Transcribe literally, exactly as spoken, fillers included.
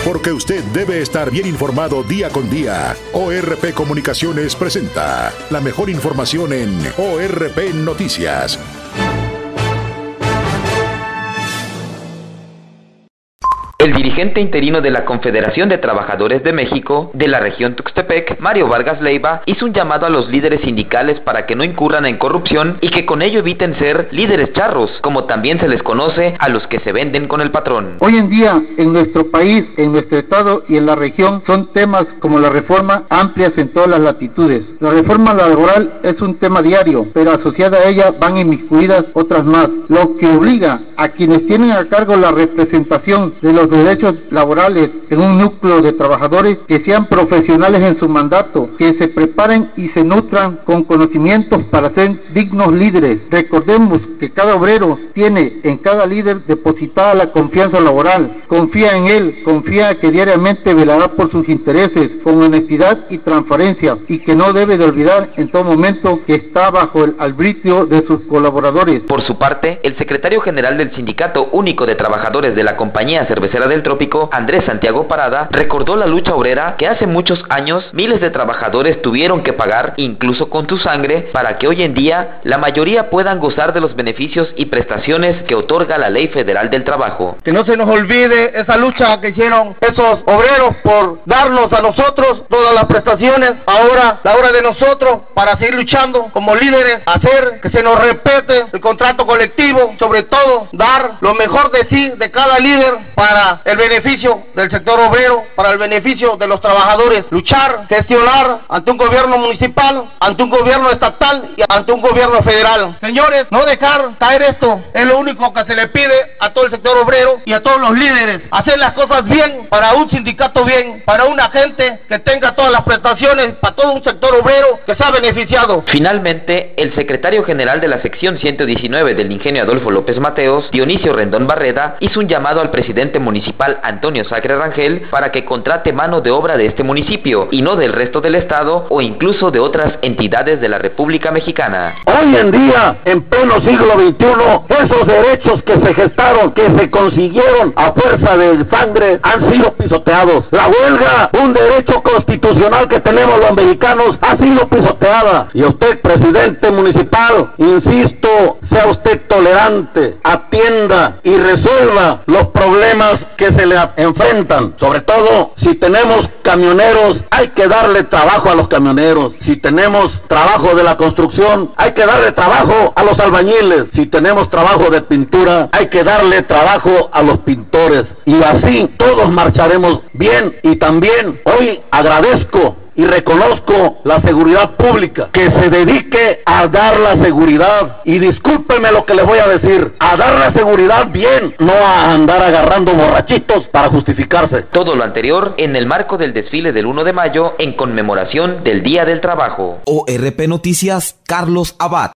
porque usted debe estar bien informado día con día. O R P Comunicaciones presenta la mejor información en O R P Noticias. El dirigente interino de la Confederación de Trabajadores de México, de la región Tuxtepec, Mario Vargas Leiva, hizo un llamado a los líderes sindicales para que no incurran en corrupción y que con ello eviten ser líderes charros, como también se les conoce a los que se venden con el patrón. Hoy en día, en nuestro país, en nuestro estado y en la región, son temas como la reforma amplias en todas las latitudes. La reforma laboral es un tema diario, pero asociada a ella van inmiscuidas otras más, lo que obliga a quienes tienen a cargo la representación de los derechos laborales en un núcleo de trabajadores que sean profesionales en su mandato, que se preparen y se nutran con conocimientos para ser dignos líderes. Recordemos que cada obrero tiene en cada líder depositada la confianza laboral, confía en él, confía que diariamente velará por sus intereses con honestidad y transparencia, y que no debe de olvidar en todo momento que está bajo el arbitrio de sus colaboradores. Por su parte, el secretario general del Sindicato Único de Trabajadores de la Compañía Cervecera del Trópico, Andrés Santiago Parada, recordó la lucha obrera que hace muchos años miles de trabajadores tuvieron que pagar, incluso con su sangre, para que hoy en día la mayoría puedan gozar de los beneficios y prestaciones que otorga la Ley Federal del Trabajo. Que no se nos olvide esa lucha que hicieron esos obreros por darnos a nosotros todas las prestaciones. Ahora la hora de nosotros para seguir luchando como líderes, hacer que se nos respete el contrato colectivo, sobre todo dar lo mejor de sí, de cada líder, para el beneficio del sector obrero, para el beneficio de los trabajadores, luchar, gestionar ante un gobierno municipal, ante un gobierno estatal y ante un gobierno federal. Señores, no dejar caer esto es lo único que se le pide a todo el sector obrero y a todos los líderes, hacer las cosas bien, para un sindicato bien, para una gente que tenga todas las prestaciones, para todo un sector obrero que sea beneficiado. Finalmente, el secretario general de la sección ciento diecinueve del Ingenio Adolfo López Mateos, Dionisio Rendón Barreda, hizo un llamado al presidente municipal Antonio Sacre Rangel para que contrate mano de obra de este municipio y no del resto del estado o incluso de otras entidades de la República Mexicana. Hoy en día, en pleno siglo veintiuno, esos derechos que se gestaron, que se consiguieron a fuerza de sangre, han sido pisoteados. La huelga, un derecho constitucional que tenemos los mexicanos, ha sido pisoteada. Y usted, presidente municipal, insisto, sea usted tolerante, atienda y resuelva los problemas que se le enfrentan. Sobre todo, si tenemos camioneros, hay que darle trabajo a los camioneros. Si tenemos trabajo de la construcción, hay que darle trabajo a los albañiles. Si tenemos trabajo de pintura, hay que darle trabajo a los pintores. Y así todos marcharemos bien. Y también hoy agradezco y reconozco la seguridad pública, que se dedique a dar la seguridad, y discúlpeme lo que les voy a decir, a dar la seguridad bien, no a andar agarrando borrachitos para justificarse. Todo lo anterior en el marco del desfile del uno de mayo en conmemoración del Día del Trabajo. O R P Noticias, Carlos Abad.